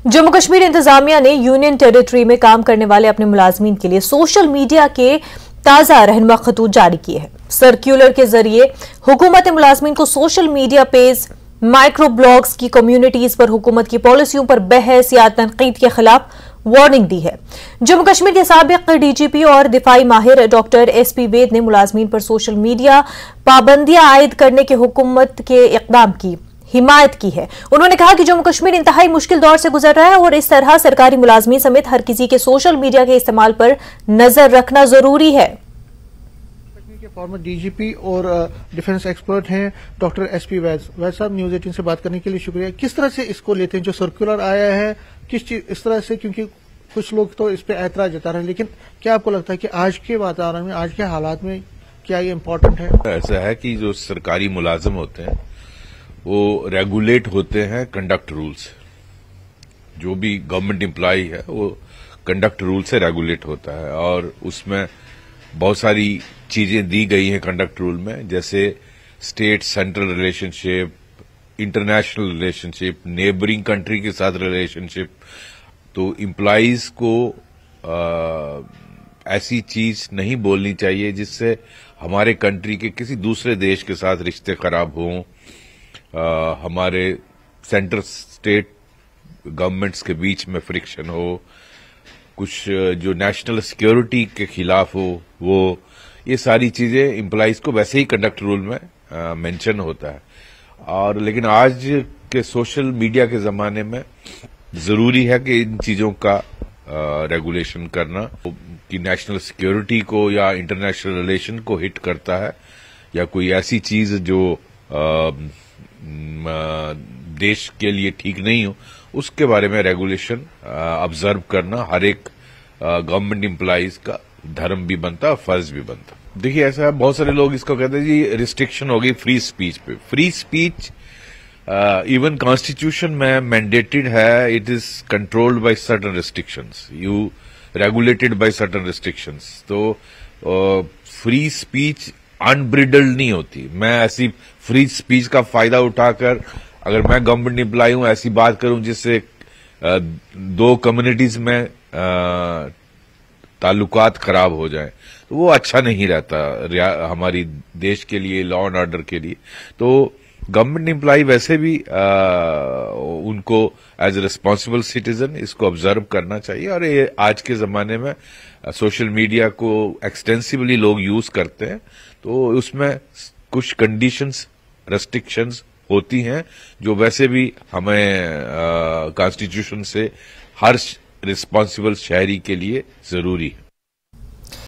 जम्मू कश्मीर इंतजामिया ने union territory में काम करने वाले अपने मुलाजमीन के लिए सोशल मीडिया के ताजा रहनुमा खतूत जारी किए हैं। सर्कुलर के जरिए हुकूमत मुलाजमीन को social media page, micro blogs की कम्युनिटीज पर हुकूमत की पॉलिसियों पर बहस या तनकीद के खिलाफ वार्निंग दी है। जम्मू कश्मीर के साबिक डीजीपी और दिफाई माहिर डॉक्टर एसपी वेद ने मुलाजमीन पर सोशल मीडिया पाबंदियां आयद करने के हुकूमत के इकदाम की हिमायत की है। उन्होंने कहा कि जम्मू कश्मीर इंतहाई मुश्किल दौर से गुजर रहा है और इस तरह सरकारी मुलाजमीन समेत हर किसी के सोशल मीडिया के इस्तेमाल पर नजर रखना जरूरी है। फॉर्मर डीजीपी और डिफेंस एक्सपर्ट हैं डॉक्टर एसपी वैद साहब, न्यूज 18 से बात करने के लिए शुक्रिया। किस तरह से इसको लेते हैं जो सर्कुलर आया है, किस चीज इस तरह से, क्योंकि कुछ लोग तो इस पे ऐतराज जता रहे हैं, लेकिन क्या आपको लगता है कि आज के वातावरण में, आज के हालात में क्या ये इम्पोर्टेंट है? ऐसा है कि जो सरकारी मुलाजिम होते हैं वो रेगुलेट होते हैं कंडक्ट रूल से। जो भी गवर्नमेंट एम्प्लॉय है वो कंडक्ट रूल से रेगुलेट होता है और उसमें बहुत सारी चीजें दी गई हैं कंडक्ट रूल में, जैसे state central relationship, international relationship, neighbouring country के साथ रिलेशनशिप। तो एम्प्लॉइज को ऐसी चीज नहीं बोलनी चाहिए जिससे हमारे कंट्री के किसी दूसरे देश के साथ रिश्ते खराब हों, हमारे सेंटर स्टेट गवर्नमेंट्स के बीच में फ्रिक्शन हो, कुछ जो नेशनल सिक्योरिटी के खिलाफ हो, वो ये सारी चीजें एम्प्लॉइज को वैसे ही कंडक्ट रूल में मेंशन होता है। और लेकिन आज के सोशल मीडिया के जमाने में जरूरी है कि इन चीजों का रेगुलेशन करना कि नेशनल सिक्योरिटी को या इंटरनेशनल रिलेशन को हिट करता है या कोई ऐसी चीज जो देश के लिए ठीक नहीं हो, उसके बारे में रेगुलेशन ऑब्जर्व करना हर एक गवर्नमेंट एम्प्लॉइज का धर्म भी बनता है, फर्ज भी बनता। देखिए ऐसा है, बहुत सारे लोग इसको कहते हैं जी रिस्ट्रिक्शन हो गई फ्री स्पीच पे। फ्री स्पीच इवन कॉन्स्टिट्यूशन में मैंडेटेड है, it is controlled by certain restrictions, you regulated by certain restrictions. तो फ्री स्पीच अनब्रिडल्ड नहीं होती। मैं ऐसी फ्री स्पीच का फायदा उठाकर अगर मैं गवर्नमेंट एम्प्लॉय हूं ऐसी बात करूं जिससे दो कम्युनिटीज में ताल्लुकात खराब हो जाए, तो वो अच्छा नहीं रहता हमारी देश के लिए, लॉ एंड ऑर्डर के लिए। तो गवर्नमेंट एम्प्लॉय वैसे भी उनको एज ए रिस्पॉन्सिबल सिटीजन इसको ऑब्जर्व करना चाहिए। और ये आज के जमाने में सोशल मीडिया को एक्सटेंसिवली लोग यूज करते हैं, तो उसमें कुछ कंडीशंस, रेस्ट्रिक्शंस होती हैं जो वैसे भी हमें कॉन्स्टिट्यूशन से हर रिस्पॉन्सिबल शहरी के लिए जरूरी है।